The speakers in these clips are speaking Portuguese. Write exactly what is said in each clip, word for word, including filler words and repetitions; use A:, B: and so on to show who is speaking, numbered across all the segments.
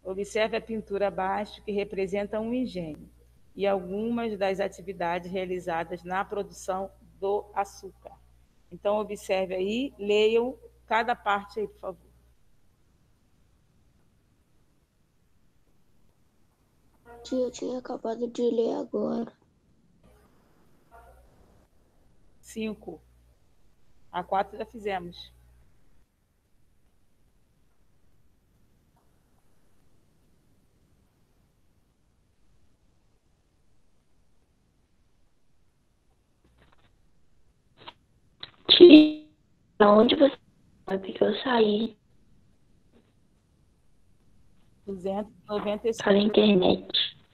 A: Observe a pintura abaixo, que representa um engenho, e algumas das atividades realizadas na produção do açúcar. Então, observe aí, leiam cada parte aí, por favor.
B: Tia, eu tinha acabado de ler agora.
A: Cinco. A quatro já fizemos.
B: Tia, onde você vai? Porque eu saí
A: duzentos e noventa e cinco.
B: para a internet.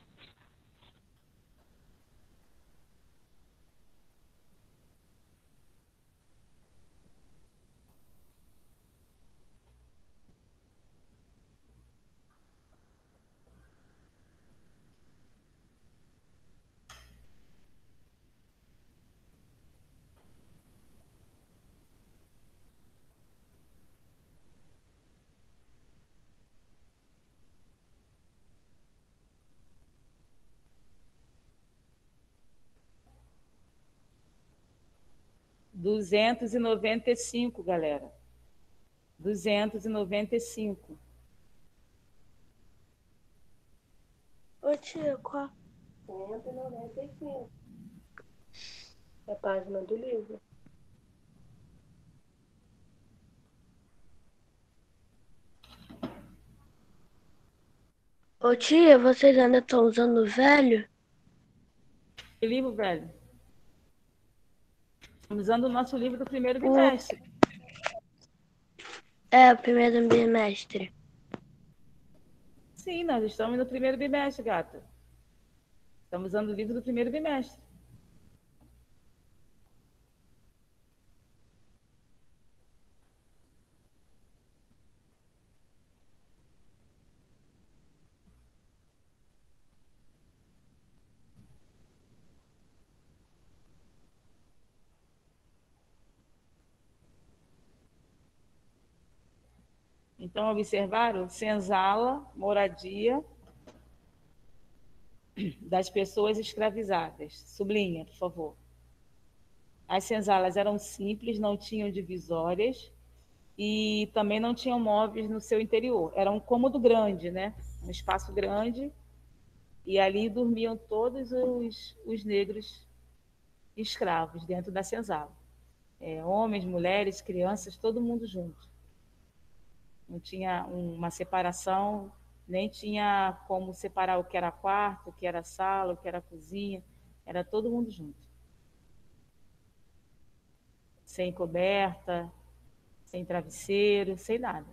A: duzentos e noventa e cinco, galera. duzentos e noventa e cinco.
B: Ô tia, qual? cento e noventa e cinco. É a página do livro. Ô tia, vocês ainda estão usando o velho?
A: Que livro, velho? Estamos usando o nosso livro do primeiro
B: O...
A: bimestre.
B: É, o primeiro bimestre.
A: Sim, nós estamos no primeiro bimestre, gata. Estamos usando o livro do primeiro bimestre. Então, observaram? Senzala, moradia das pessoas escravizadas. Sublinha, por favor. As senzalas eram simples, não tinham divisórias e também não tinham móveis no seu interior. Era um cômodo grande, né? Um espaço grande, e ali dormiam todos os, os negros escravos dentro da senzala. É, homens, mulheres, crianças, todo mundo junto. Não tinha uma separação, nem tinha como separar o que era quarto, o que era sala, o que era cozinha. Era todo mundo junto. Sem coberta, sem travesseiro, sem nada.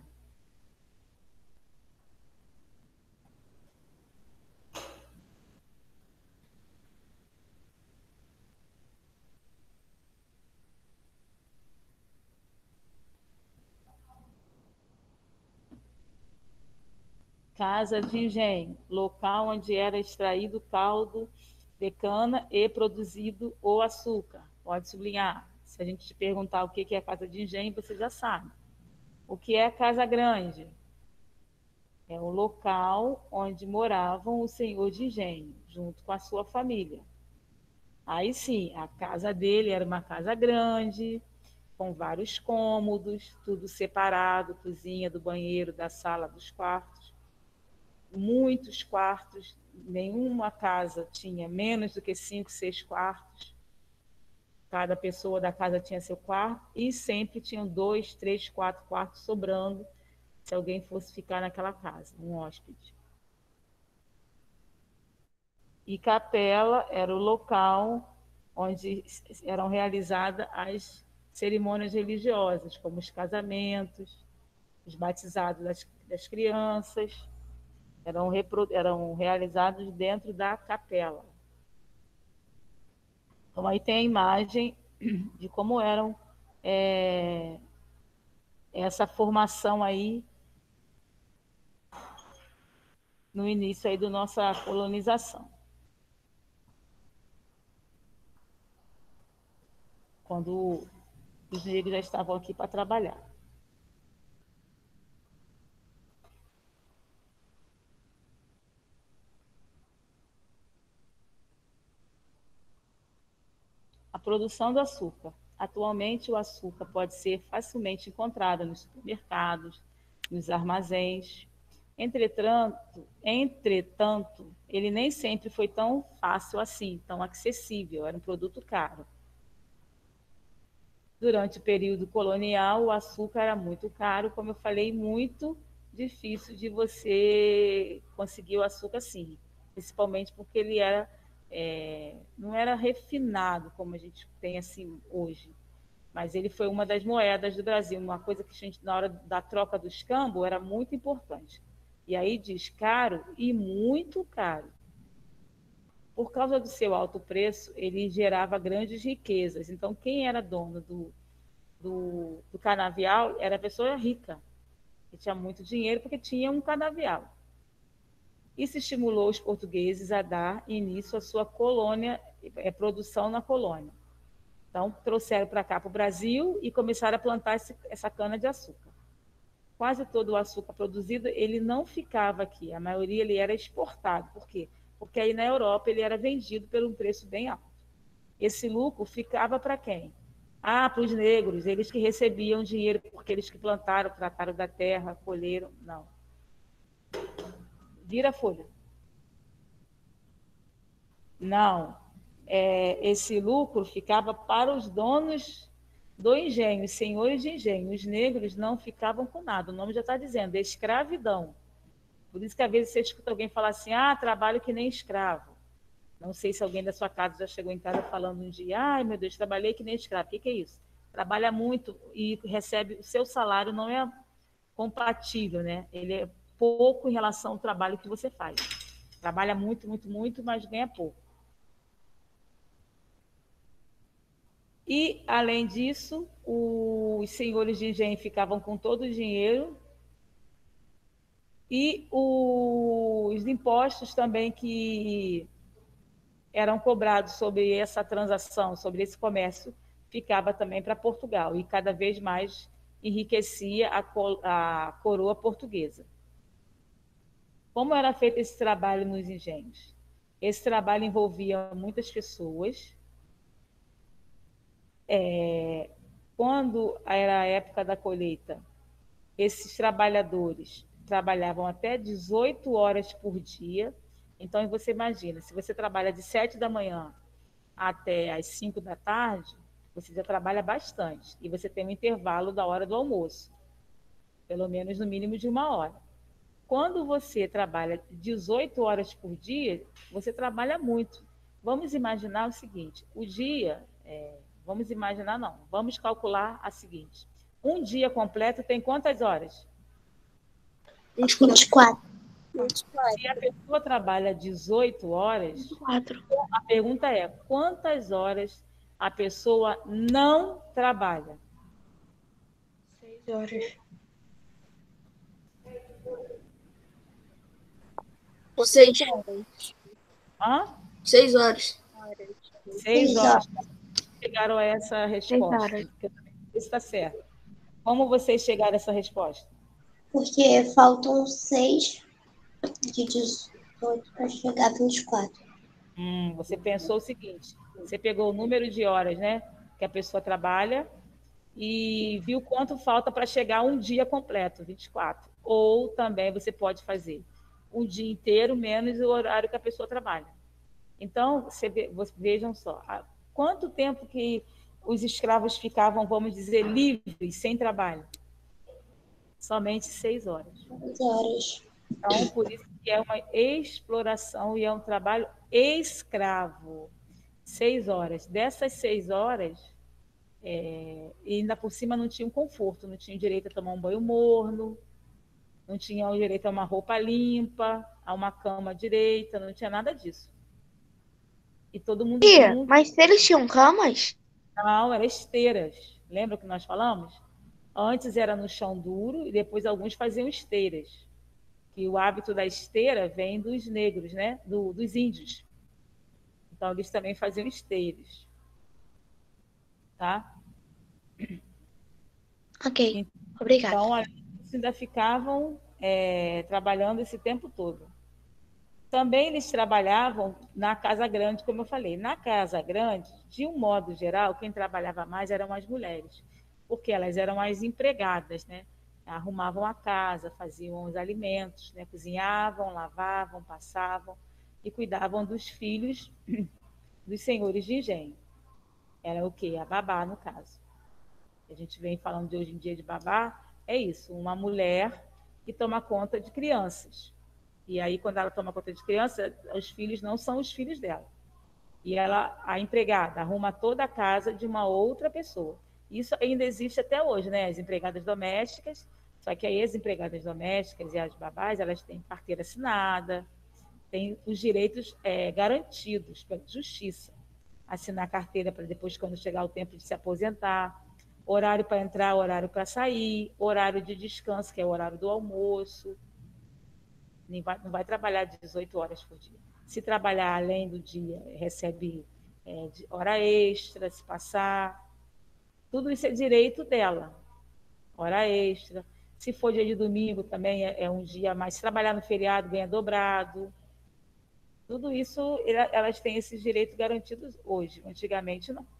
A: Casa de engenho, local onde era extraído caldo de cana e produzido o açúcar. Pode sublinhar. Se a gente te perguntar o que é casa de engenho, você já sabe. O que é casa grande? É o local onde moravam o senhor de engenho, junto com a sua família. Aí sim, a casa dele era uma casa grande, com vários cômodos, tudo separado, cozinha, do banheiro, da sala, dos quartos. Muitos quartos, nenhuma casa tinha menos do que cinco, seis quartos. Cada pessoa da casa tinha seu quarto e sempre tinham dois, três, quatro quartos sobrando se alguém fosse ficar naquela casa, um hóspede. E capela era o local onde eram realizadas as cerimônias religiosas, como os casamentos, os batizados das, das crianças, eram, repro, eram realizados dentro da capela. Então, aí tem a imagem de como eram é, essa formação aí no início aí da nossa colonização. Quando os negros já estavam aqui para trabalhar. produção do açúcar. Atualmente, o açúcar pode ser facilmente encontrado nos supermercados, nos armazéns. Entretanto, entretanto, ele nem sempre foi tão fácil assim, tão acessível, era um produto caro. Durante o período colonial, o açúcar era muito caro, como eu falei, muito difícil de você conseguir o açúcar assim, principalmente porque ele era, é, não era refinado como a gente tem assim hoje, mas ele foi uma das moedas do Brasil, uma coisa que a gente, na hora da troca do escambo, era muito importante. E aí diz caro e muito caro. Por causa do seu alto preço, ele gerava grandes riquezas. Então, quem era dono do, do, do canavial era a pessoa rica, que tinha muito dinheiro porque tinha um canavial. Isso estimulou os portugueses a dar início à sua colônia, é, produção na colônia. Então, trouxeram para cá, para o Brasil, e começaram a plantar esse, essa cana-de-açúcar. Quase todo o açúcar produzido, ele não ficava aqui. A maioria ele era exportado. Por quê? Porque aí na Europa ele era vendido por um preço bem alto. Esse lucro ficava para quem? Ah, para os negros, eles que recebiam dinheiro porque eles que plantaram, trataram da terra, colheram. Não. Vira a folha. Não. É, esse lucro ficava para os donos do engenho, os senhores de engenho. Os negros não ficavam com nada. O nome já está dizendo, é escravidão. Por isso que às vezes você escuta alguém falar assim, ah, trabalho que nem escravo. Não sei se alguém da sua casa já chegou em casa falando um dia, ai meu Deus, trabalhei que nem escravo. O que, que é isso? Trabalha muito e recebe, o seu salário não é compatível, né? Ele é pouco em relação ao trabalho que você faz. Trabalha muito, muito, muito, mas ganha pouco. E, além disso, os senhores de engenho ficavam com todo o dinheiro e os impostos também que eram cobrados sobre essa transação, sobre esse comércio, ficava também para Portugal e cada vez mais enriquecia a, a coroa portuguesa. Como era feito esse trabalho nos engenhos? Esse trabalho envolvia muitas pessoas. É, quando era a época da colheita, esses trabalhadores trabalhavam até dezoito horas por dia. Então, você imagina, se você trabalha de sete da manhã até as cinco da tarde, você já trabalha bastante. E você tem um intervalo da hora do almoço, pelo menos no mínimo de uma hora. Quando você trabalha dezoito horas por dia, você trabalha muito. Vamos imaginar o seguinte, o dia, é, vamos imaginar não, vamos calcular a seguinte, um dia completo tem quantas horas?
B: vinte e quatro.
A: Se a pessoa trabalha dezoito horas,
B: vinte e quatro.
A: A pergunta é, quantas horas a pessoa não trabalha?
B: seis horas. Seis horas.
A: Hã?
B: Seis horas.
A: Seis horas. Chegaram a essa resposta.
B: Seis horas.
A: Isso está certo. Como vocês chegaram a essa resposta?
C: Porque faltam seis de dezoito para chegar a vinte e quatro.
A: Hum, você pensou o seguinte, você pegou o número de horas, né, que a pessoa trabalha e viu quanto falta para chegar a um dia completo, vinte e quatro. Ou também você pode fazer um dia inteiro menos o horário que a pessoa trabalha. Então, você ve, vejam só, quanto tempo que os escravos ficavam, vamos dizer, livres, sem trabalho? Somente seis horas.
C: Seis horas.
A: Então, por isso que é uma exploração e é um trabalho escravo. Seis horas. Dessas seis horas, é, e ainda por cima não tinha um conforto, não tinha direito a tomar um banho morno, não tinha o direito a uma roupa limpa, a uma cama direita, não tinha nada disso. E todo mundo
B: Tia,
A: junto.
B: mas eles tinham camas?
A: Não, eram esteiras. Lembra que nós falamos? Antes era no chão duro e depois alguns faziam esteiras. Que o hábito da esteira vem dos negros, né? Do, dos índios. Então, eles também faziam esteiras. Tá?
B: Ok, obrigada.
A: Então, eles ainda ficavam é, trabalhando esse tempo todo. Também eles trabalhavam na Casa Grande, como eu falei. Na Casa Grande, de um modo geral, quem trabalhava mais eram as mulheres, porque elas eram as empregadas, né? Arrumavam a casa, faziam os alimentos, né? Cozinhavam, lavavam, passavam e cuidavam dos filhos dos senhores de engenho. Era o quê? A babá, no caso. A gente vem falando de hoje em dia de babá, é isso, uma mulher que toma conta de crianças. E aí, quando ela toma conta de criança, os filhos não são os filhos dela. E ela, a empregada, arruma toda a casa de uma outra pessoa. Isso ainda existe até hoje, né? As empregadas domésticas, só que aí as empregadas domésticas e as babás, elas têm carteira assinada, têm os direitos é, garantidos pela justiça. Assinar carteira para depois, quando chegar o tempo de se aposentar, horário para entrar, horário para sair, horário de descanso, que é o horário do almoço. Não vai, não vai trabalhar dezoito horas por dia. Se trabalhar além do dia, recebe é, de hora extra, se passar. Tudo isso é direito dela. Hora extra. Se for dia de domingo, também é, é um dia mais. Se trabalhar no feriado, ganha dobrado. Tudo isso, elas têm esses direitos garantidos hoje. Antigamente, não.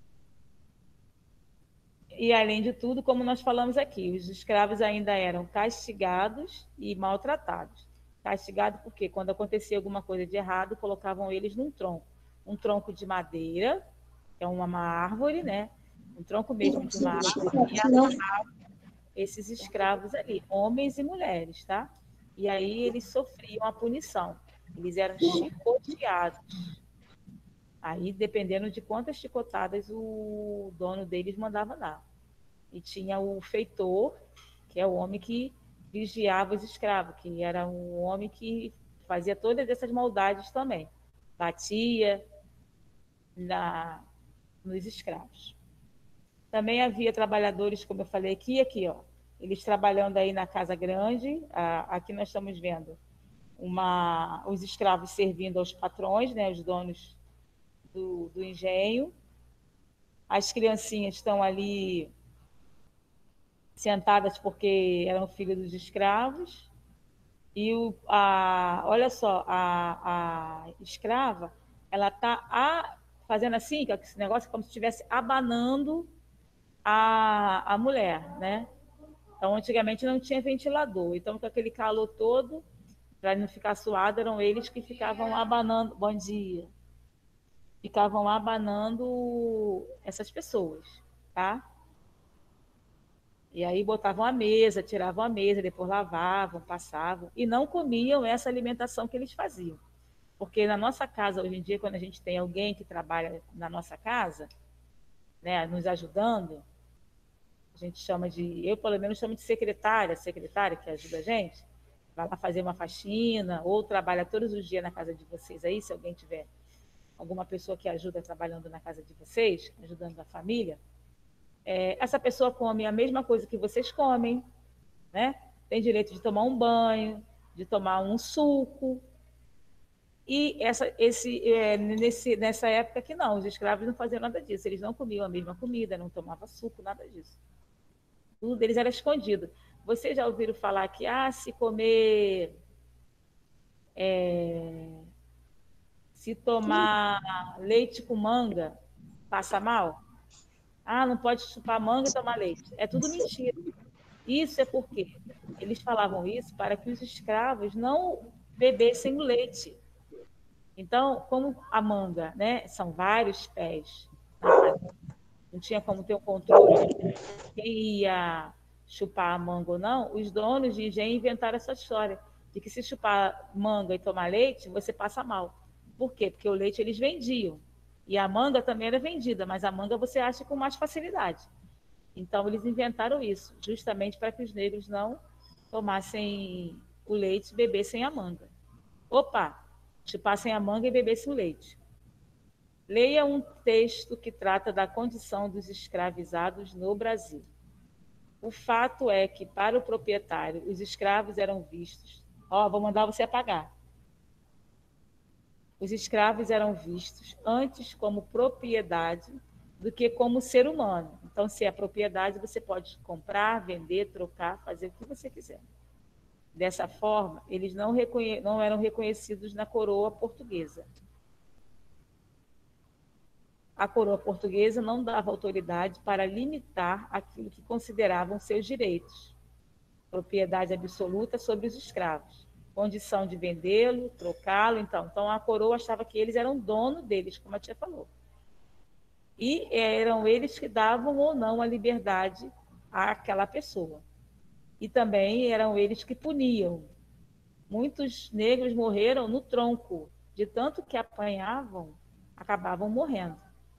A: E, além de tudo, como nós falamos aqui, os escravos ainda eram castigados e maltratados. Castigados porque, quando acontecia alguma coisa de errado, colocavam eles num tronco. Um tronco de madeira, que é uma, uma árvore, né? Um tronco mesmo de uma árvore, e amarravam esses escravos ali, homens e mulheres, tá? E aí eles sofriam a punição. Eles eram chicoteados. Aí, dependendo de quantas chicotadas o dono deles mandava dar. E tinha o feitor, que é o homem que vigiava os escravos, que era um homem que fazia todas essas maldades também. Batia na, nos escravos. Também havia trabalhadores, como eu falei aqui, aqui, ó, eles trabalhando aí na Casa Grande. Aqui nós estamos vendo uma, os escravos servindo aos patrões, né, os donos do, do engenho. As criancinhas estão ali sentadas porque eram filhos dos escravos. E o, a, olha só, a, a escrava, ela está fazendo assim, esse negócio como se estivesse abanando a, a mulher, né? Então, antigamente não tinha ventilador. Então, com aquele calor todo, para não ficar suado, eram eles que ficavam abanando. Bom dia. Ficavam abanando essas pessoas, tá? E aí botavam a mesa, tiravam a mesa, depois lavavam, passavam, e não comiam essa alimentação que eles faziam. Porque na nossa casa, hoje em dia, quando a gente tem alguém que trabalha na nossa casa, né, nos ajudando, a gente chama de, eu pelo menos chamo de secretária, secretária que ajuda a gente, vai lá fazer uma faxina, ou trabalha todos os dias na casa de vocês aí, se alguém tiver alguma pessoa que ajuda trabalhando na casa de vocês, ajudando a família, é, essa pessoa come a mesma coisa que vocês comem, né? Tem direito de tomar um banho, de tomar um suco. E essa, esse, é, nesse, nessa época que não, os escravos não faziam nada disso, eles não comiam a mesma comida, não tomavam suco, nada disso. Tudo deles era escondido. Vocês já ouviram falar que, ah, se comer, é, se tomar leite com manga, passa mal? Ah, não pode chupar manga e tomar leite. É tudo mentira. Isso é porque eles falavam isso para que os escravos não bebessem o leite. Então, como a manga, né, são vários pés, não tinha como ter um controle de quem ia chupar a manga ou não, os donos de engenho inventaram essa história de que se chupar manga e tomar leite, você passa mal. Por quê? Porque o leite eles vendiam. E a manga também era vendida, mas a manga você acha com mais facilidade. Então, eles inventaram isso, justamente para que os negros não tomassem o leite e bebessem a manga. Opa, chupassem a manga e bebessem o leite. Leia um texto que trata da condição dos escravizados no Brasil. O fato é que, para o proprietário, os escravos eram vistos... Ó, vou mandar você apagar. Os escravos eram vistos antes como propriedade do que como ser humano. Então, se é propriedade, você pode comprar, vender, trocar, fazer o que você quiser. Dessa forma, eles não, reconhe... não eram reconhecidos na coroa portuguesa. A coroa portuguesa não dava autoridade para limitar aquilo que consideravam seus direitos, propriedade absoluta sobre os escravos, condição de vendê-lo, trocá-lo. Então, então, a coroa achava que eles eram dono deles, como a tia falou. E eram eles que davam ou não a liberdade àquela pessoa. E também eram eles que puniam. Muitos negros morreram no tronco, de tanto que apanhavam, acabavam morrendo.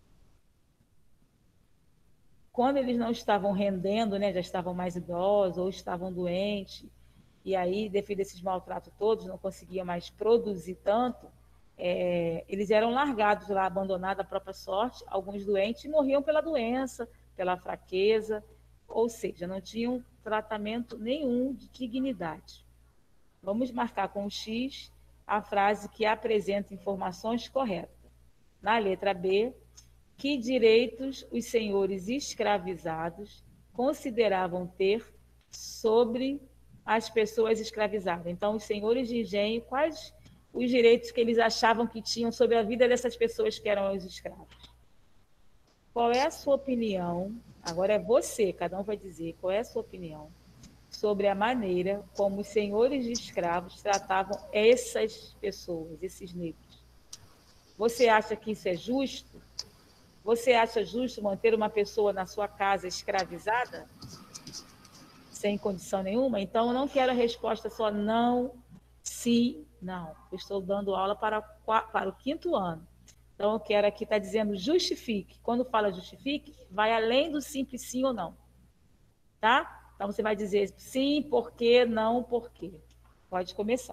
A: Quando eles não estavam rendendo, né, já estavam mais idosos ou estavam doentes, e aí, devido a esses maltratos todos, não conseguiam mais produzir tanto, é, eles eram largados lá, abandonados à própria sorte, alguns doentes, e morriam pela doença, pela fraqueza, ou seja, não tinham tratamento nenhum de dignidade. Vamos marcar com o X a frase que apresenta informações corretas. Na letra B, que direitos os senhores escravizados consideravam ter sobre as pessoas escravizadas? Então, os senhores de engenho, quais os direitos que eles achavam que tinham sobre a vida dessas pessoas que eram os escravos? Qual é a sua opinião? Agora é você, cada um vai dizer qual é a sua opinião sobre a maneira como os senhores de escravos tratavam essas pessoas, esses negros. Você acha que isso é justo? Você acha justo manter uma pessoa na sua casa escravizada? Sem condição nenhuma? Então, eu não quero a resposta só não, sim, não. Eu estou dando aula para, para o quinto ano. Então, eu quero aqui estar dizendo justifique. Quando fala justifique, vai além do simples sim ou não. Tá? Então, você vai dizer sim, por quê, não, por quê. Pode começar.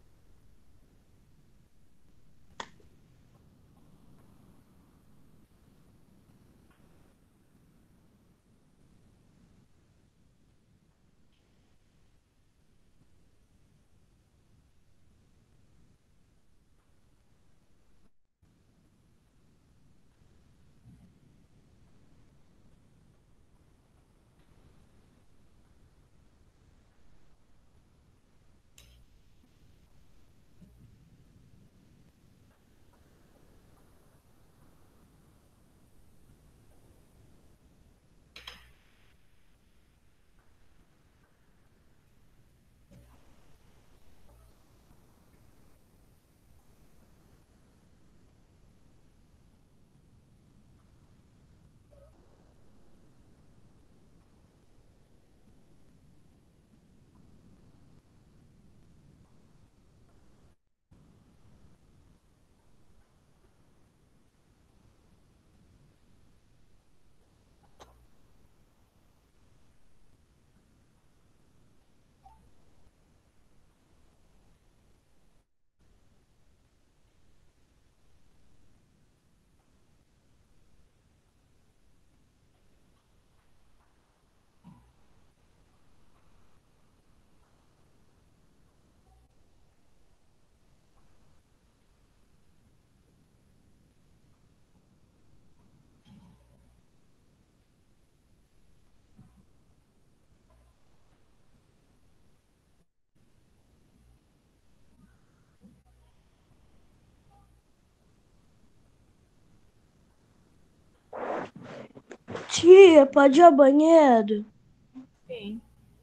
B: Tia, pode ir ao banheiro?
A: Sim.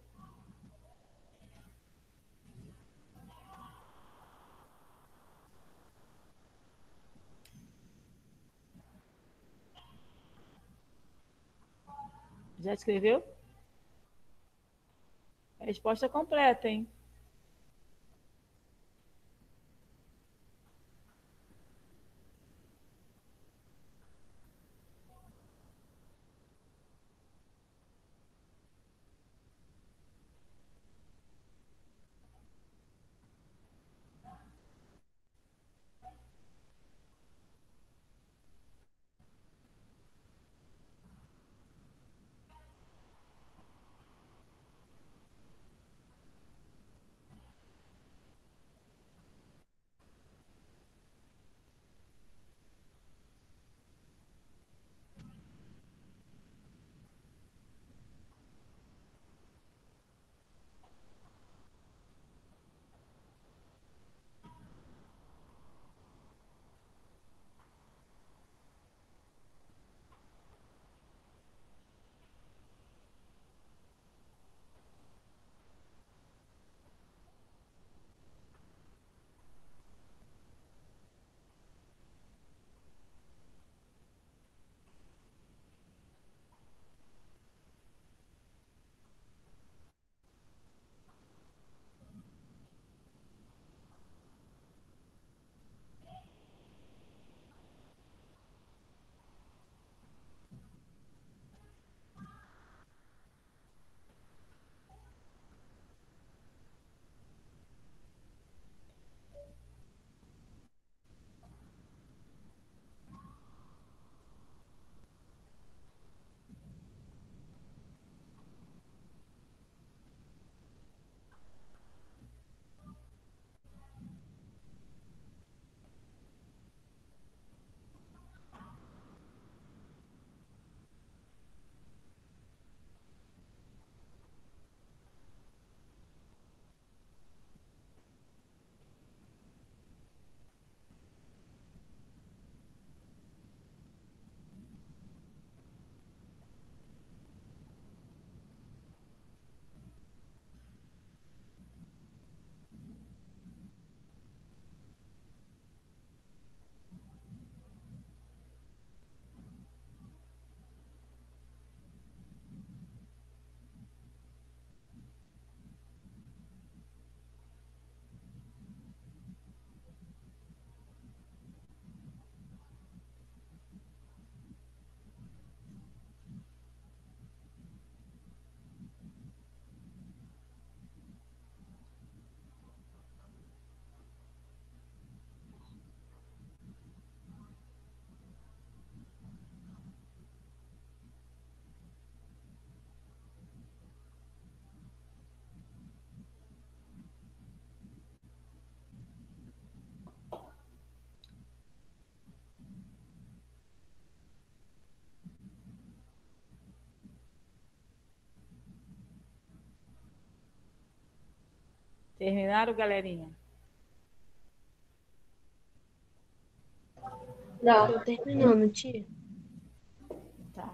A: Já escreveu? Resposta completa, hein? Terminaram, galerinha?
B: Não. Tô terminando, tia.
A: Tá.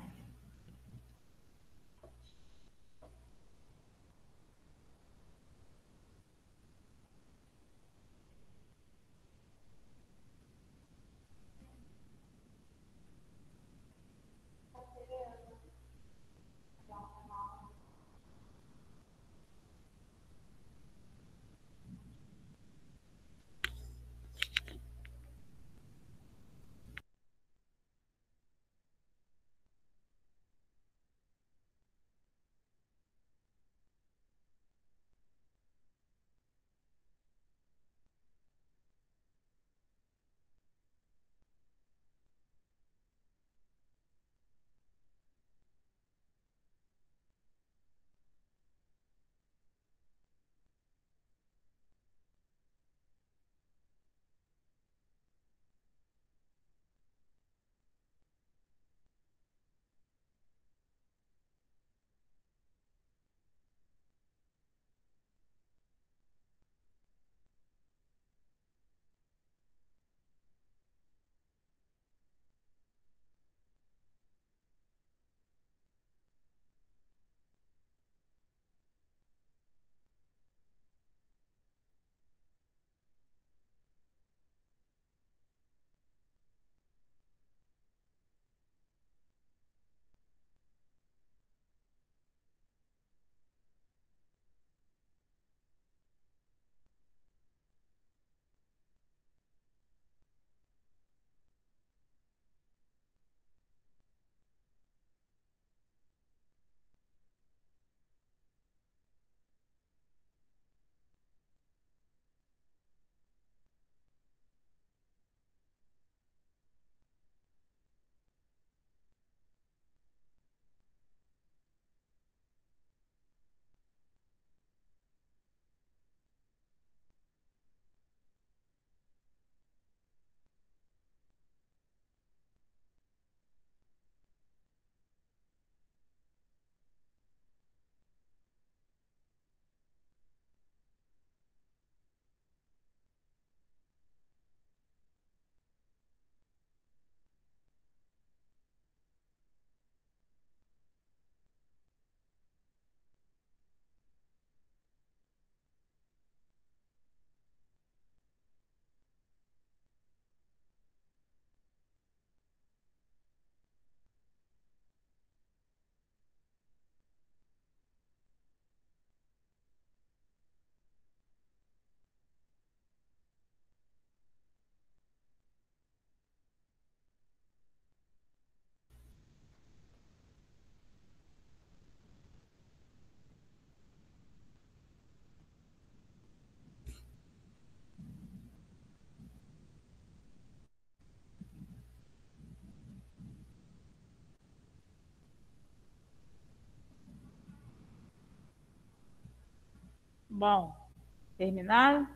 A: Bom, terminaram?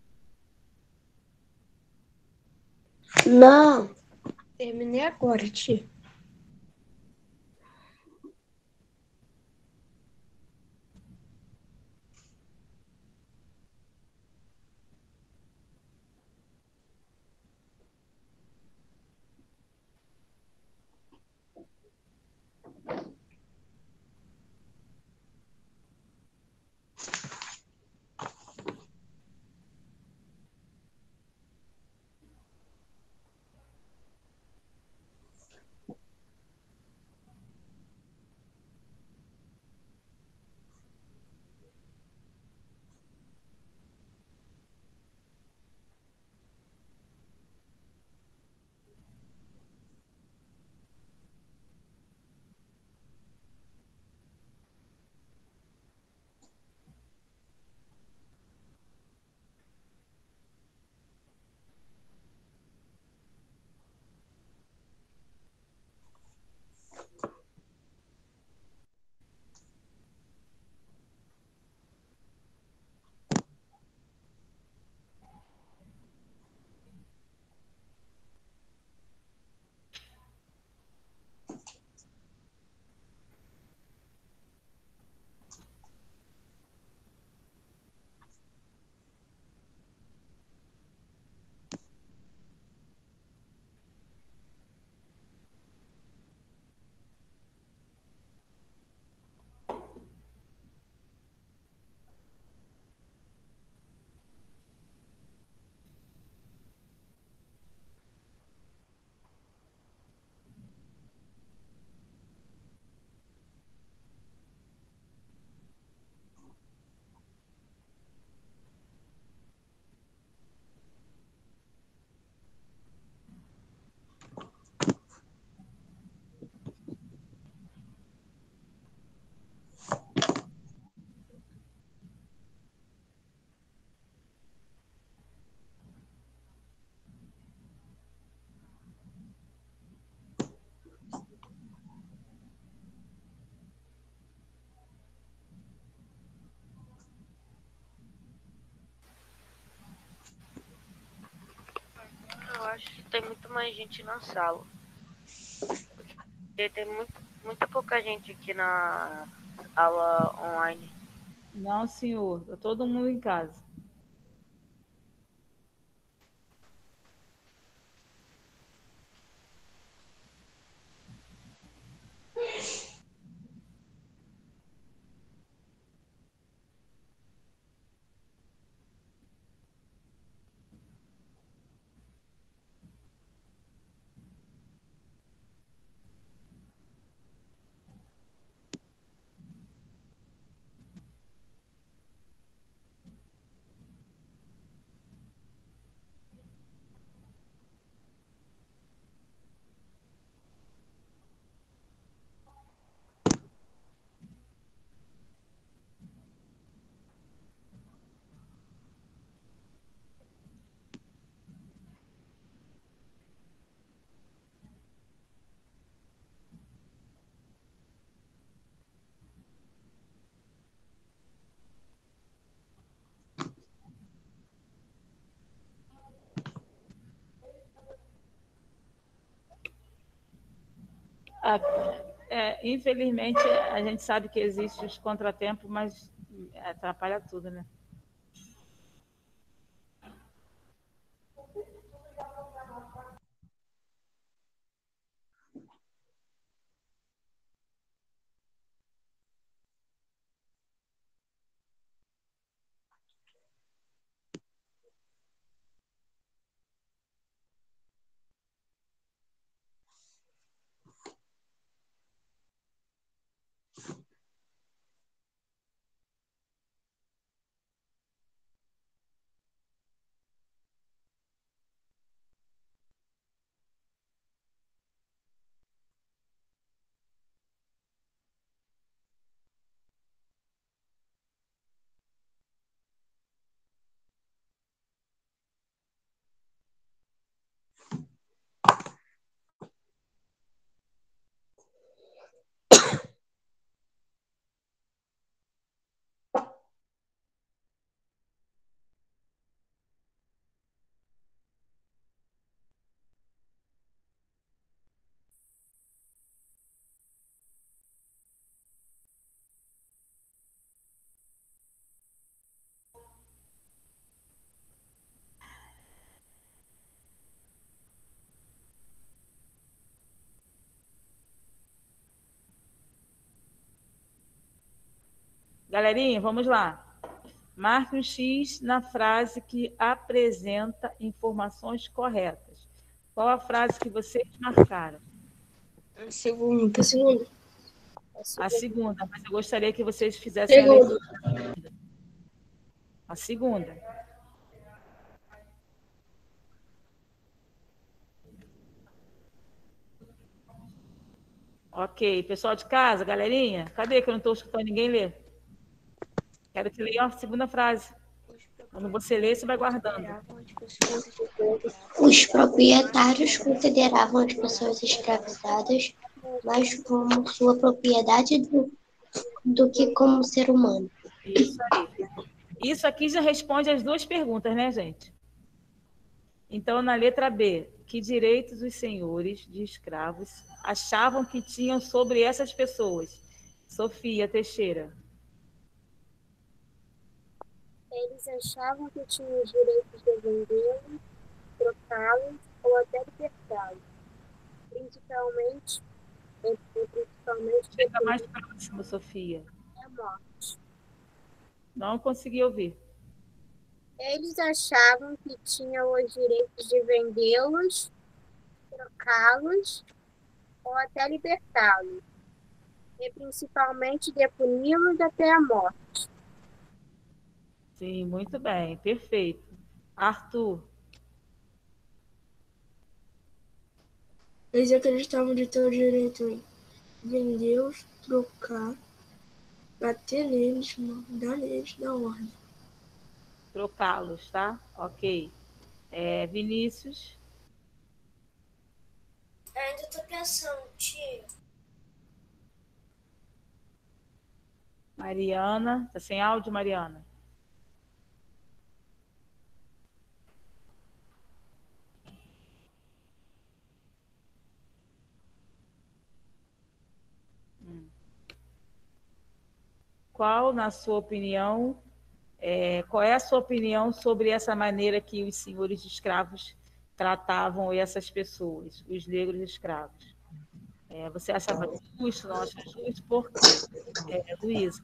B: Não. Terminei agora, tia.
D: mais gente na sala. Porque tem muito, muito pouca gente aqui na aula online.
A: Não, senhor. Está todo mundo em casa. Ah, é, infelizmente, a gente sabe que existem os contratempos, mas atrapalha tudo, né? Galerinha, vamos lá. Marque um X na frase que apresenta informações corretas. Qual a frase que vocês marcaram?
B: A segunda. A segunda.
A: A segunda, mas eu gostaria que vocês fizessem a
B: Segunda.
A: leitura. A segunda. Ok. Pessoal de casa, galerinha, cadê que eu não estou escutando ninguém ler? Quero que leia a segunda frase. Quando você lê, você vai guardando.
C: Os proprietários consideravam as pessoas escravizadas mais como sua propriedade do, do que como ser humano.
A: Isso aí. Isso aqui já responde as duas perguntas, né, gente? Então, na letra B, que direitos os senhores de escravos achavam que tinham sobre essas pessoas? Sofia Teixeira.
B: Eles achavam que tinham os direitos de vendê-los, trocá-los ou até libertá-los. Principalmente, e principalmente
A: Chega mais próximo, Sofia.
B: a morte.
A: Não consegui ouvir.
B: Eles achavam que tinham os direitos de vendê-los, trocá-los ou até libertá-los, e principalmente de puni-los até a morte.
A: Sim, muito bem, perfeito. Arthur.
E: Eles acreditavam de ter o direito em vendê-los, trocar, bater neles, mandar neles, dar ordem.
A: Trocá-los, tá? Ok. É, Vinícius.
B: Ainda estou pensando, tia.
A: Mariana. Está sem áudio, Mariana? qual, na sua opinião, é, qual é a sua opinião sobre essa maneira que os senhores de escravos tratavam essas pessoas, os negros escravos? É, você achava justo, não acha justo? Por quê? É, Luísa.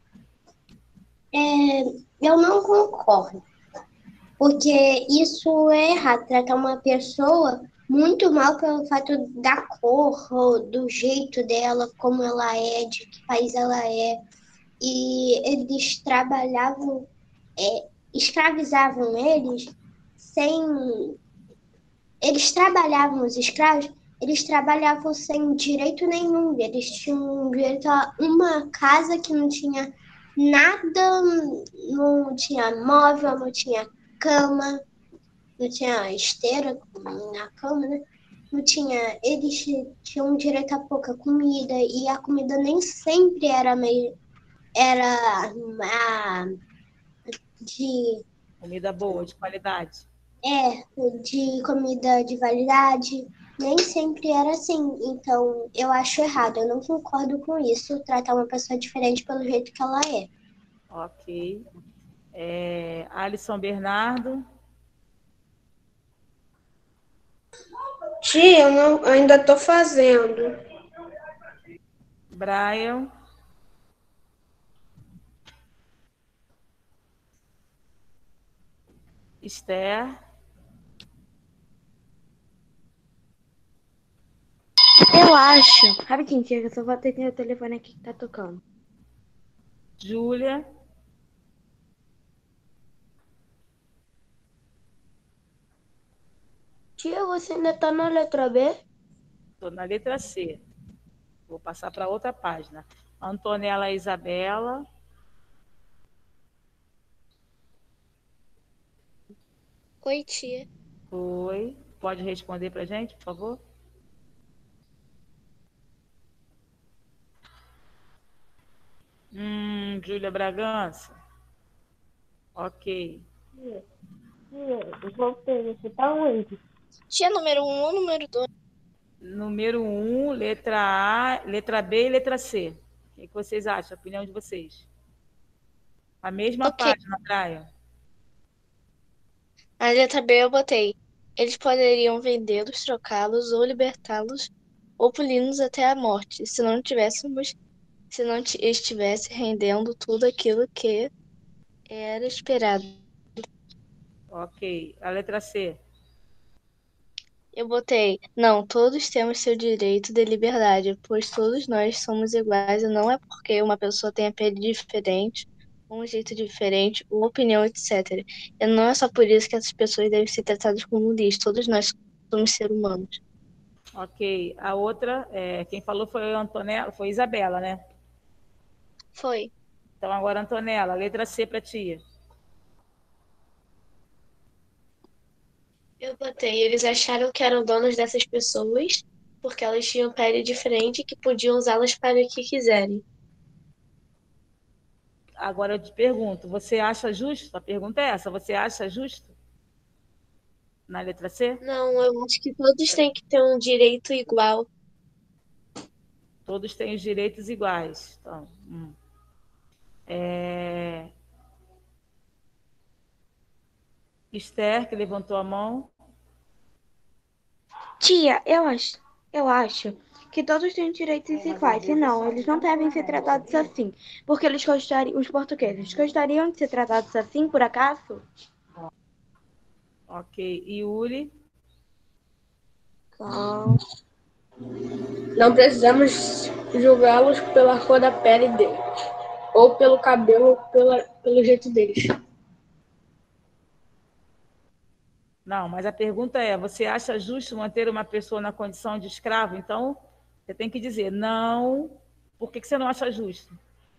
C: É, eu não concordo, porque isso é errado, tratar uma pessoa muito mal pelo fato da cor, ou do jeito dela, como ela é, de que país ela é. E eles trabalhavam, é, escravizavam eles sem. Eles trabalhavam, os escravos, eles trabalhavam sem direito nenhum. Eles tinham direito a uma casa que não tinha nada, não tinha móvel, não tinha cama, não tinha esteira na cama, né? Não tinha. Eles tinham direito a pouca comida e a comida nem sempre era meio. Era a, de.
A: Comida boa, de qualidade.
C: É, de comida de validade. Nem sempre era assim. Então, eu acho errado. Eu não concordo com isso, tratar uma pessoa diferente pelo jeito que ela é.
A: Ok. É, Alisson Bernardo.
B: Tia, eu não, eu ainda estou fazendo.
A: Brian. Esther.
E: Eu acho. Rapidinho, tia, eu só vou atender o telefone aqui que tá tocando.
A: Júlia.
B: Tia, você ainda está na letra B?
A: Estou na letra C. Vou passar para outra página. Antonella Isabela.
F: Oi, tia.
A: Oi. Pode responder para a gente, por favor? Hum, Júlia Bragança. Ok.
B: Tia, eu voltei. Você está onde?
F: Tia número um ou número dois?
A: Número um, letra A, letra B e letra C. O que, que vocês acham? A opinião de vocês? A mesma
F: Ok.
A: página, Brian.
F: A letra B eu botei. Eles poderiam vendê-los, trocá-los ou libertá-los ou puni-los até a morte, se não tivéssemos, se não t- estivesse rendendo tudo aquilo que era esperado.
A: Ok. A letra C.
F: Eu botei, não, todos temos seu direito de liberdade, pois todos nós somos iguais e não é porque uma pessoa tem a pele diferente, um jeito diferente, uma opinião, etcétera. E não é só por isso que essas pessoas devem ser tratadas como lixo, todos nós somos seres humanos.
A: Ok. A outra, é, quem falou foi a Antonella, foi a Isabela, né?
F: Foi.
A: Então agora, Antonella, letra C para tia.
G: Eu botei, eles acharam que eram donos dessas pessoas porque elas tinham pele diferente e que podiam usá-las para o que quiserem.
A: Agora eu te pergunto, você acha justo? A pergunta é essa, você acha justo? Na letra C?
G: Não, eu acho que todos têm que ter um direito igual.
A: Todos têm os direitos iguais. Então, hum. é... Esther, que levantou a mão.
E: Tia, eu acho, eu acho que todos têm direitos iguais. E não, eles não devem ser tratados assim. Porque eles gostariam, os portugueses gostariam de ser tratados assim, por acaso?
A: Ok. Yuri?
B: Não. Não precisamos julgá-los pela cor da pele deles, ou pelo cabelo, ou pela, pelo jeito deles.
A: Não, mas a pergunta é, você acha justo manter uma pessoa na condição de escravo? Então, você tem que dizer não. Por que, que você não acha justo?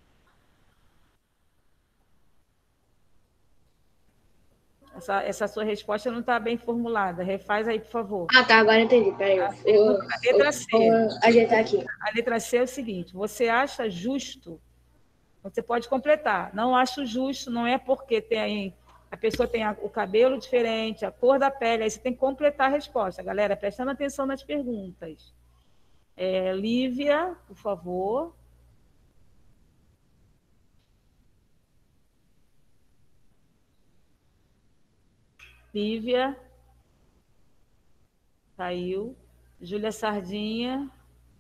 A: Essa, essa sua resposta não está bem formulada. Refaz aí, por favor.
B: Ah, tá, agora entendi. Peraí, eu,
A: A letra C.
B: eu vou ajeitar aqui.
A: A letra C é o seguinte, você acha justo, você pode completar, não acho justo, não é porque tem, a pessoa tem o cabelo diferente, a cor da pele, aí você tem que completar a resposta. Galera, prestando atenção nas perguntas. É, Lívia, por favor. Lívia. Caiu. Júlia Sardinha.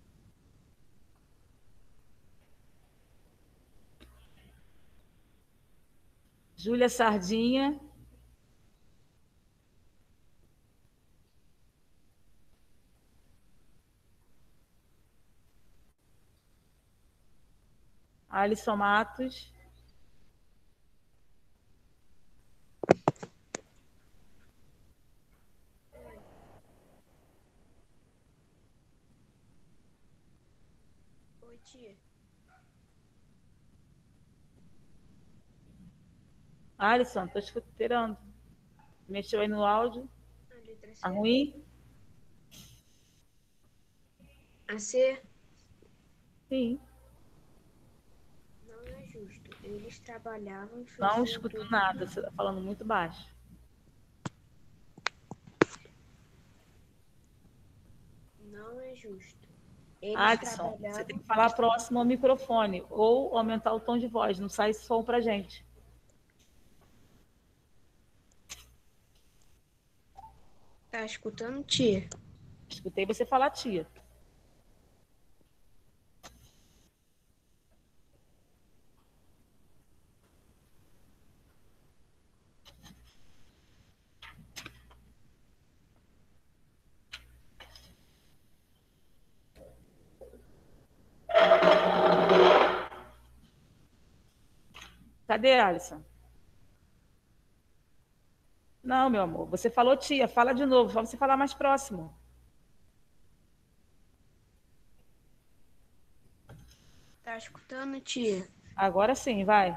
A: Júlia Sardinha. Alisson Matos.
E: Oi, tia.
A: Alisson, estou escutando. Mexeu aí no áudio.
E: A letra C.
A: Tá ruim?
E: A C.
A: Sim.
E: Não é justo. Eles trabalhavam e
A: Não
E: faziam
A: escuto
E: tudo.
A: nada. Você está falando muito baixo.
E: Não é justo. Eles
A: Alisson, você
E: trabalhavam.
A: tem que falar próximo ao microfone ou aumentar o tom de voz. Não sai som pra gente.
E: Tá escutando, tia?
A: Escutei você falar tia. Cadê, Alisson? Não, meu amor. Você falou tia. Fala de novo. Só você falar mais próximo.
E: Tá escutando, tia?
A: Agora sim, vai.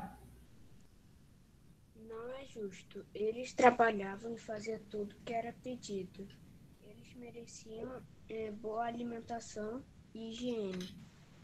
E: Não é justo. Eles trabalhavam e faziam tudo que era pedido. Eles mereciam é, boa alimentação e higiene.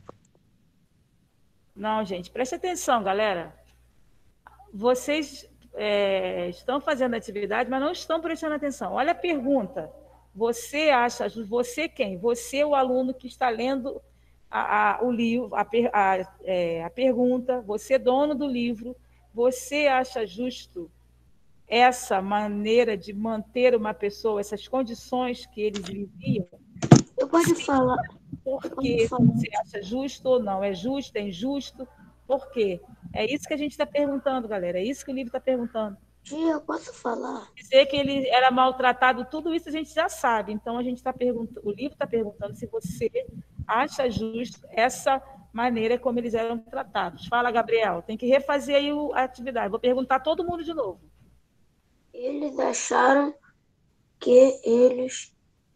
A: Não, gente, preste atenção, galera. Vocês é, estão fazendo atividade, mas não estão prestando atenção. Olha a pergunta. Você acha, você quem? Você, o aluno que está lendo a, a, o livro, a, a, é, a pergunta, você, dono do livro, você acha justo essa maneira de manter uma pessoa, essas condições que eles viviam?
B: Eu posso falar.
A: Porque você acha justo ou não? É justo, é injusto? Por quê? É isso que a gente está perguntando, galera. É isso que o livro está perguntando.
B: Tia, eu posso falar?
A: Dizer que ele era maltratado, tudo isso a gente já sabe. Então, a gente está perguntando, o livro está perguntando se você acha justo essa maneira como eles eram tratados. Fala, Gabriel. Tem que refazer aí a atividade. Vou perguntar a todo mundo de novo.
B: Eles acharam que eles...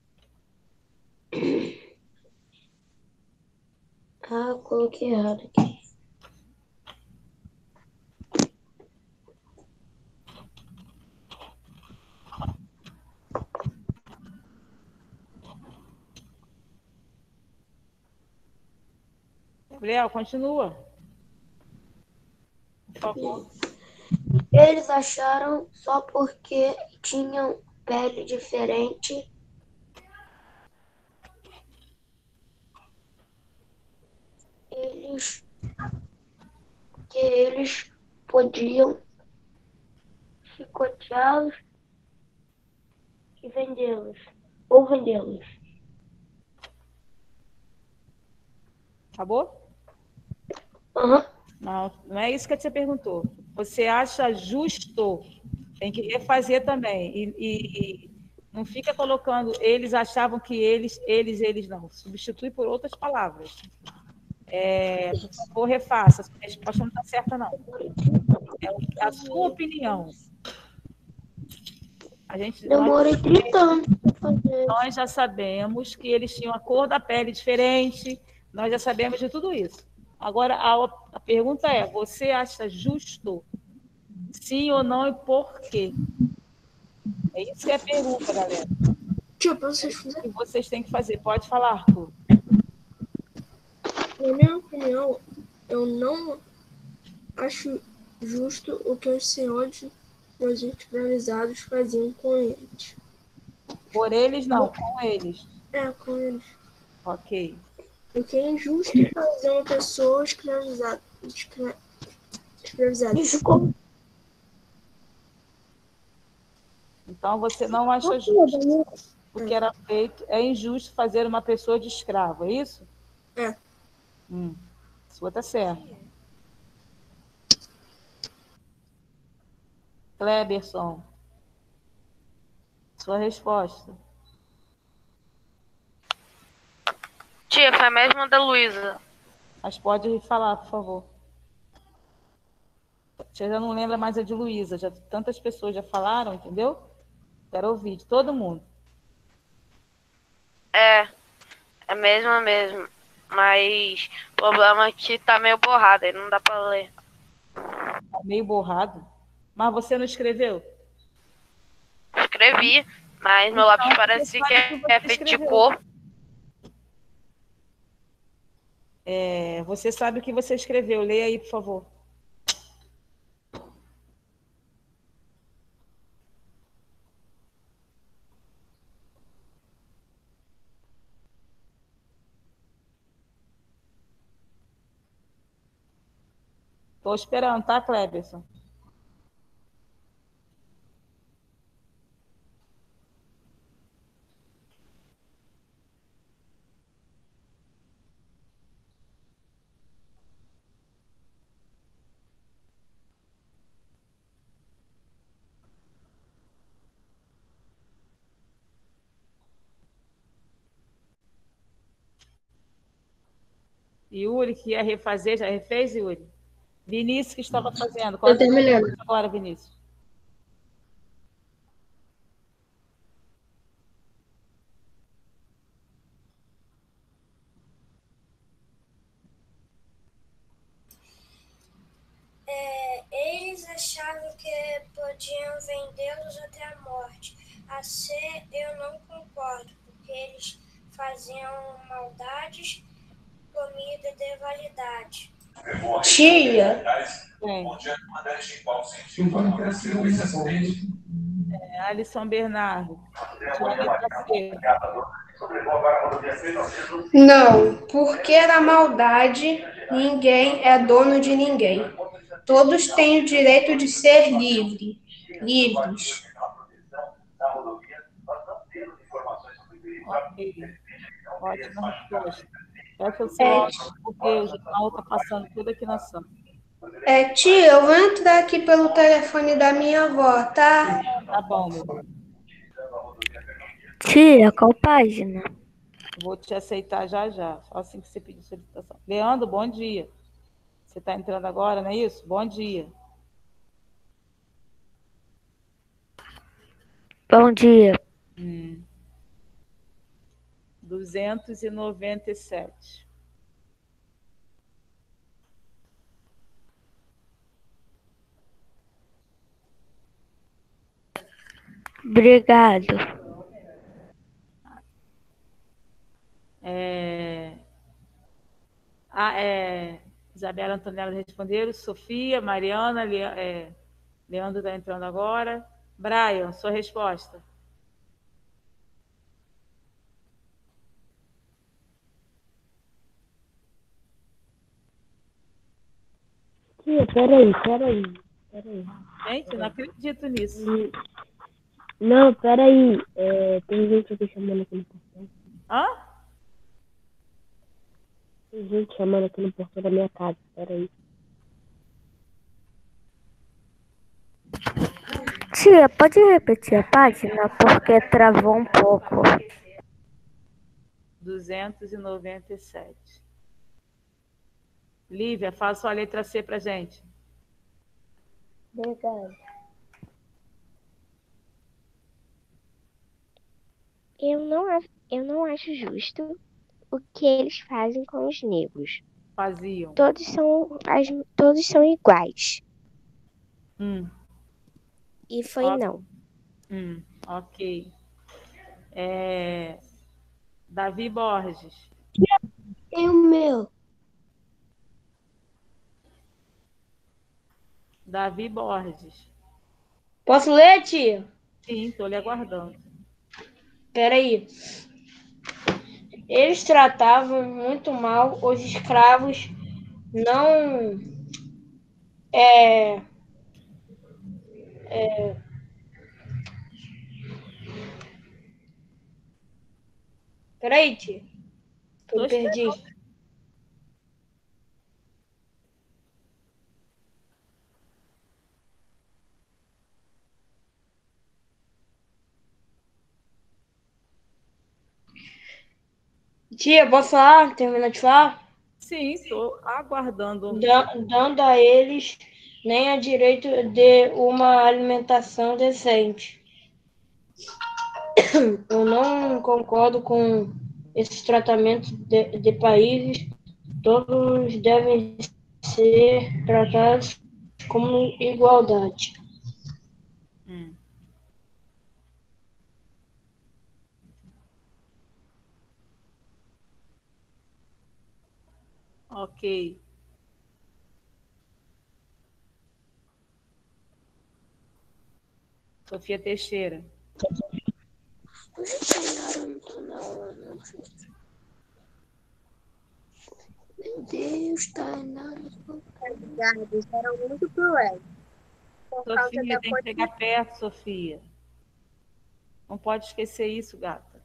B: Ah, coloquei errado aqui.
A: Gabriel, continua. Por favor.
B: Eles acharam só porque tinham pele diferente. Eles que eles podiam chicoteá-los e vendê-los ou vendê-los.
A: Acabou?
B: Aham.
A: Não, não é isso que você perguntou. Você acha justo? Tem que refazer também. E, e, e não fica colocando eles achavam que eles, eles, eles não. Substitui por outras palavras. É, por favor, refaça. A resposta não está certa, não. É a sua opinião. A gente,
B: Demorei
A: nós,
B: trinta anos para fazer.
A: nós já sabemos que eles tinham a cor da pele diferente. Nós já sabemos de tudo isso. Agora, a, a pergunta é, você acha justo? Sim ou não e por quê? É isso que é a pergunta, galera.
G: Tia, posso
A: É isso que vocês têm que fazer. Pode falar, Arthur.
G: Na minha opinião, eu não acho justo o que os senhores dos escravizados faziam com eles.
A: Por eles, não. Com eles.
G: É, com eles.
A: Ok.
G: O que é injusto fazer uma pessoa escravizada. Escra... escravizada.
B: Desculpa.
A: Então, você não acha justo o que era feito. É injusto fazer uma pessoa de escravo, é isso?
G: É.
A: Hum, sua tá certo. Kleberson, sua resposta.
D: Tia, foi a mesma da Luísa.
A: Mas pode falar, por favor. Você já não lembra mais a de Luísa. Já, tantas pessoas já falaram, entendeu? Quero ouvir de todo mundo.
D: É, é a mesma mesmo. Mas o problema é que tá meio borrado, aí não dá pra ler.
A: Tá meio borrado. Mas você não escreveu?
D: Escrevi, mas meu lápis
A: Então,
D: parece
A: você
D: que
A: sabe
D: é,
A: que você
D: é feito de
A: escreveu.
D: cor.
A: É, você sabe o que você escreveu. Leia aí, por favor. Estou esperando, tá, Kleberson? Yuri, que ia refazer, já refez, Yuri? Vinícius, que estava fazendo. Qual
B: Tô terminando.
A: agora, Vinícius?
H: É, eles achavam que podiam vendê-los até a morte. Assim, eu não concordo, porque eles faziam maldades, comida de validade.
B: Tia,
A: Bem, é, Alisson Bernardo. Sua letra C.
B: não, porque na maldade ninguém é dono de ninguém. Todos têm o direito de ser livre, livres.
A: Ok. Ótima resposta. Fecha o seu
B: É,
A: áudio, porque o jornal está passando tudo aqui na sala.
B: é, tia, eu vou entrar aqui pelo telefone da minha avó, tá?
A: Tá bom, meu.
F: Tia, qual página?
A: Vou te aceitar já já. Só assim que você pedir solicitação. Leandro, bom dia. Você está entrando agora, não é isso? Bom dia.
F: Bom dia.
A: Hum. duzentos e noventa e sete.
F: Obrigado.
A: É... Ah, é... Isabela Antonella responderam. Sofia, Mariana, Le... é... Leandro está entrando agora. Brian, sua resposta.
I: Tia, peraí, peraí, peraí.
A: Gente, eu não acredito nisso.
I: Não, peraí. É, tem gente aqui chamando aqui no portão.
A: Hã?
I: Tem gente chamando aqui no portão da minha casa. Peraí.
F: Tia, pode repetir a página? Porque travou um pouco.
A: duzentos e noventa e sete. Lívia, faça a letra C para gente.
F: Obrigada. Eu não, eu não acho justo o que eles fazem com os negros.
A: Faziam.
F: Todos são, as, todos são iguais.
A: Hum.
F: E foi
A: Ó,
F: não.
A: Hum, ok. É... Davi Borges.
C: E o meu?
A: Davi Borges.
B: Posso ler, tia?
A: Sim, estou lhe aguardando.
B: Peraí. Eles tratavam muito mal os escravos, não é, é, Peraí, tia. Eu
A: Tô
B: perdi. Tia, posso falar? Terminar de falar?
A: Sim, estou aguardando.
B: Da- dando a eles nem a direito de uma alimentação decente. Eu não concordo com esses tratamentos de, de países. Todos devem ser tratados como igualdade.
A: Hum. Ok. Sofia Teixeira.
C: Meu Deus, Tainá.
J: Eles eram muito cruéis. Por causa
A: Sofia,
J: da
A: tem que chegar perto, Sofia. Não pode esquecer isso, gata.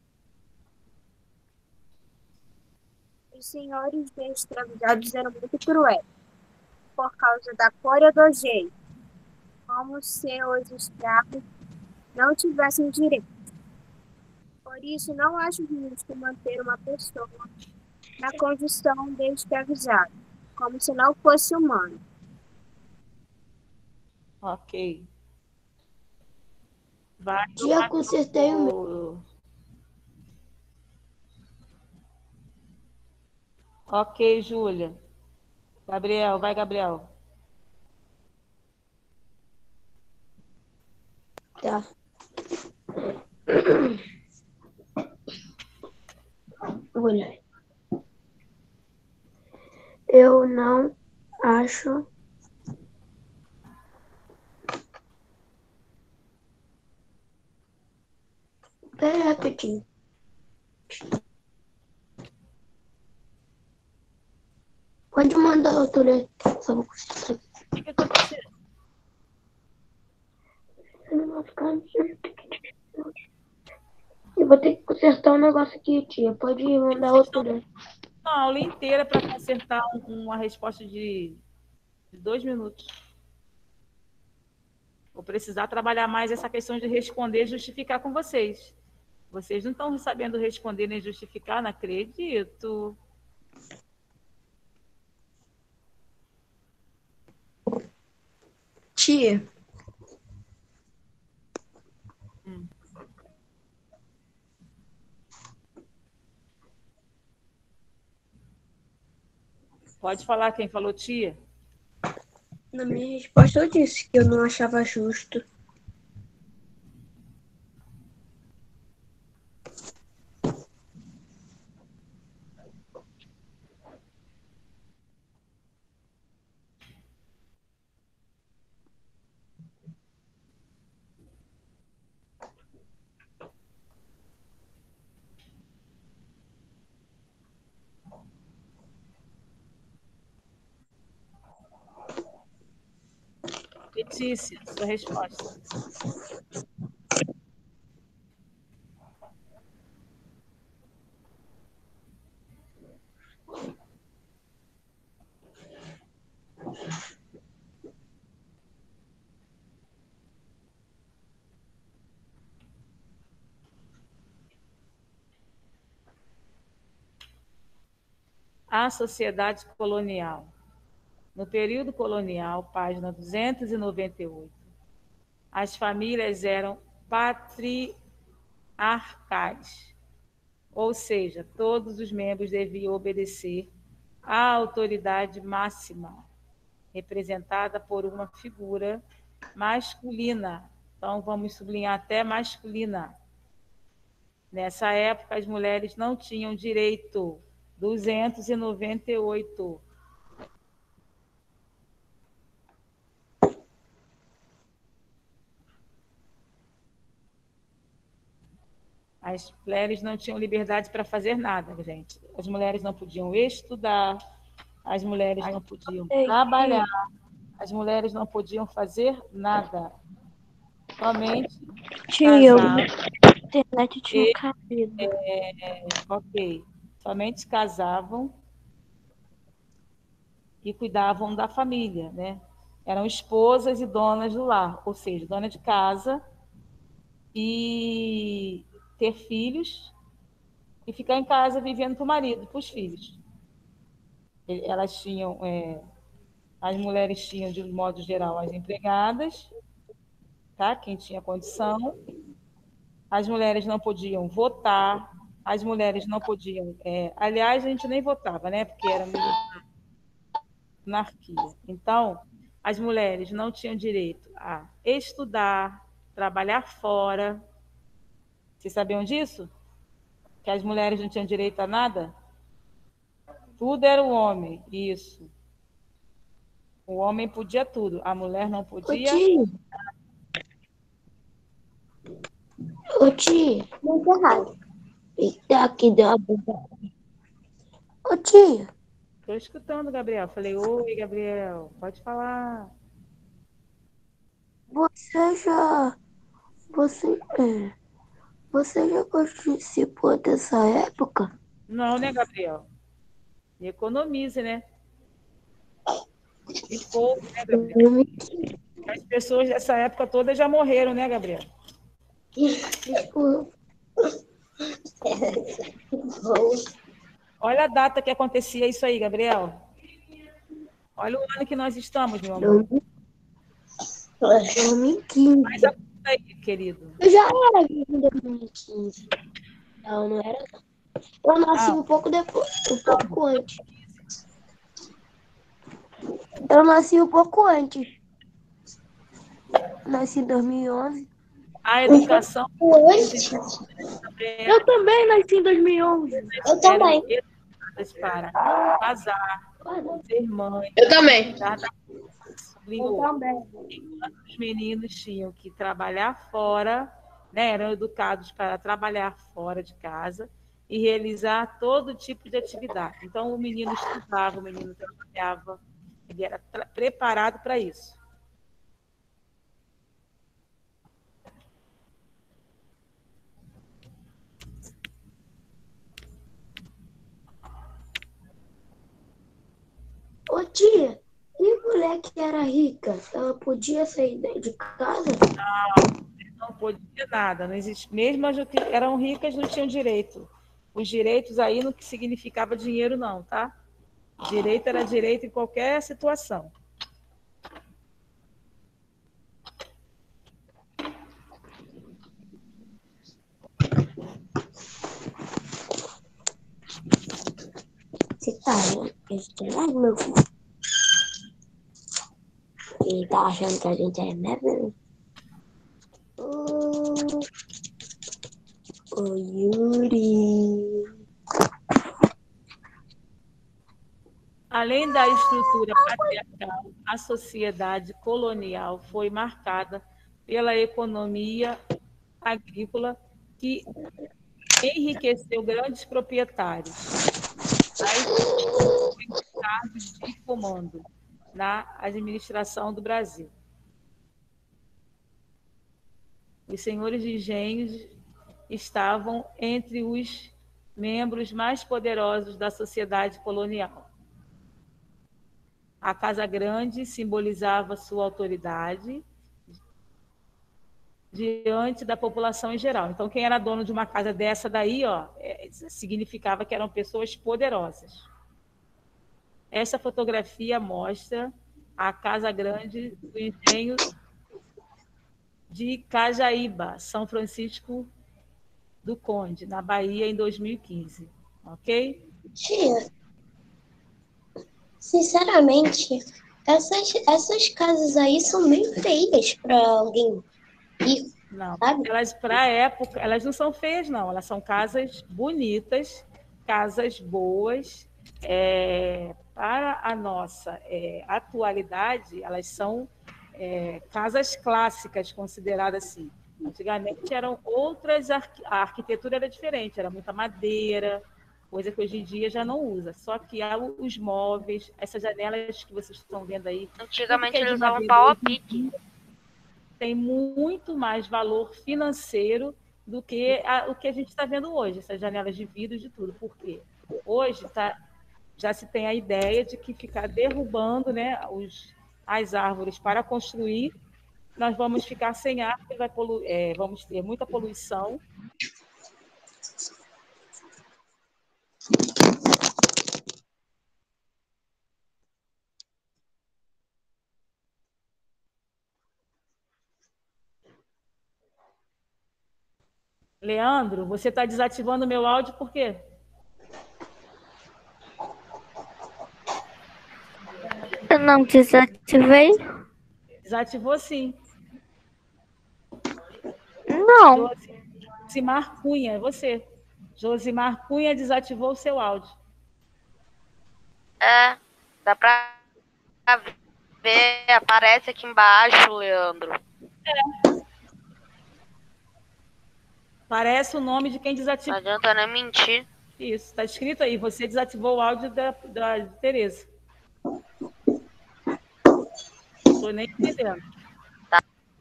J: Os senhores de escravizados eram muito cruéis. Por causa da cor e do jeito. Como se os escravos não tivessem direito. Por isso, não acho justo manter uma pessoa na condição de escravizado, como se não fosse humano.
A: Ok. Vai.
C: Já consertei o meu.
A: o... Ok, Júlia. Gabriel, vai, Gabriel.
C: Tá. Olha. Eu não acho Pera rapidinho. Pode mandar outro ler. Só vou consertar.
A: O que que aconteceu?
C: Eu não vou ficar. Eu vou ter que consertar um negócio aqui, tia. Pode mandar outro ler.
A: Uma aula inteira para consertar uma resposta de, de dois minutos. Vou precisar trabalhar mais essa questão de responder e justificar com vocês. Vocês não estão sabendo responder nem justificar, não acredito.
B: Tia.
A: Hum. Pode falar quem falou, tia?
B: Na minha resposta eu disse que eu não achava justo.
A: Letícia, sua resposta. A sociedade colonial. No período colonial, página duzentos e noventa e oito, as famílias eram patriarcais, ou seja, todos os membros deviam obedecer à autoridade máxima, representada por uma figura masculina. Então, vamos sublinhar até masculina. Nessa época, as mulheres não tinham direito. duzentos e noventa e oito. As mulheres não tinham liberdade para fazer nada, gente. As mulheres não podiam estudar, as mulheres não podiam trabalhar, as mulheres não podiam fazer nada. Somente
B: Tia,
A: casar.
E: internet tinha caído.
A: É, ok. Somente casavam e cuidavam da família, né? Eram esposas e donas do lar, ou seja, dona de casa e ter filhos e ficar em casa vivendo para o marido, para os filhos. Elas tinham, é, as mulheres tinham, de modo geral, as empregadas, tá? Quem tinha condição. As mulheres não podiam votar, as mulheres não podiam... É, aliás, a gente nem votava, né? Porque era monarquia. Então, as mulheres não tinham direito a estudar, trabalhar fora. Vocês sabiam disso? Que as mulheres não tinham direito a nada? Tudo era o homem, isso. O homem podia tudo, a mulher não podia.
I: Ô, tio. Ô, tio.
C: Muito errado.
I: Eita, aqui deu uma bugada. Ô, tio.
A: Estou escutando, Gabriel. Falei, oi, Gabriel, pode falar.
I: Você já... Você... É, você já participou dessa época?
A: Não, né, Gabriel? Economize, né? E pouco, né, Gabriel? As pessoas dessa época toda já morreram, né, Gabriel? Olha a data que acontecia isso aí, Gabriel. Olha o ano que nós estamos, meu amor.
I: dois mil e quinze.
A: Mas a conta aí, querido.
I: Eu já era vivo em dois mil e quinze. Não, não era. Eu nasci
A: Ah.
I: um pouco depois, um pouco antes. Eu nasci um pouco antes. Nasci em dois mil e onze.
A: A educação...
I: Eu também nasci em dois mil e onze.
C: Eu também.
A: Para casar, ser mãe.
B: Eu também.
A: Eu também. Os meninos tinham que trabalhar fora, né? Eram educados para trabalhar fora de casa e realizar todo tipo de atividade. Então, o menino estudava, o menino trabalhava, ele era preparado para isso.
I: Ô tia, e mulher que era rica, ela podia sair de casa?
A: Não, não podia nada. Não existe. Mesmo as que eram ricas não tinham direito. Os direitos aí não significava dinheiro, não, tá? Direito era direito em qualquer situação.
I: Você tá estranho, meu filho? Ele tá achando que a gente é mesmo? Ô, oh, Yuri.
A: Além da estrutura patriarcal, a sociedade colonial foi marcada pela economia agrícola que enriqueceu grandes proprietários, cargos de comando na administração do Brasil. Os senhores de engenhos estavam entre os membros mais poderosos da sociedade colonial. A Casa Grande simbolizava sua autoridade diante da população em geral. Então, quem era dono de uma casa dessa daí, ó, é, significava que eram pessoas poderosas. Essa fotografia mostra a Casa Grande do Engenho de Cajaíba, São Francisco do Conde, na Bahia, em dois mil e quinze. Ok?
C: Tia, sinceramente, essas, essas casas aí são bem feias para alguém rico.
A: Não,
C: sabe?
A: elas para a época, elas não são feias, não. Elas são casas bonitas, casas boas. É, para a nossa é, atualidade, elas são é, casas clássicas, consideradas assim. Antigamente eram outras, a arquitetura era diferente, era muita madeira, coisa que hoje em dia já não usa. Só que há os móveis, essas janelas que vocês estão vendo aí.
D: Antigamente eles usavam pau a pique.
A: Tem muito mais valor financeiro do que a, o que a gente está vendo hoje, essas janelas de vidro e de tudo. Por quê? Hoje tá, já se tem a ideia de que ficar derrubando, né, os, as árvores para construir, nós vamos ficar sem ar, vai polu é, vamos ter muita poluição. Leandro, você está desativando o meu áudio por quê?
K: Eu não desativei.
A: Desativou sim.
K: Não.
A: Josimar Cunha, é você. Josimar Cunha desativou o seu áudio.
D: É, dá pra ver, aparece aqui embaixo, Leandro.
A: É. Parece o nome de quem desativou.
D: Não adianta nem mentir.
A: Isso, está escrito aí. Você desativou o áudio da, da Tereza. Não estou nem entendendo.
D: Tá.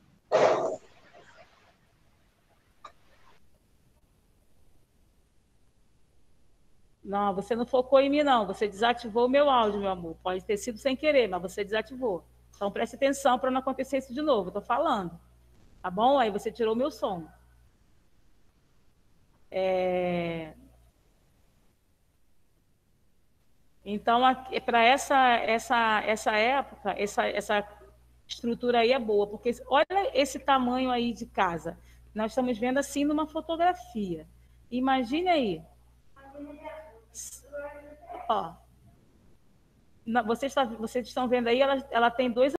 A: Não, você não focou em mim, não. Você desativou o meu áudio, meu amor. Pode ter sido sem querer, mas você desativou. Então, preste atenção para não acontecer isso de novo. Estou falando. Tá bom? Aí você tirou o meu som. É... Então, para essa, essa, essa época, essa, essa estrutura aí é boa, porque olha esse tamanho aí de casa. Nós estamos vendo assim numa fotografia. Imagine aí. Ó, vocês, tá, vocês estão vendo aí, ela, ela tem dois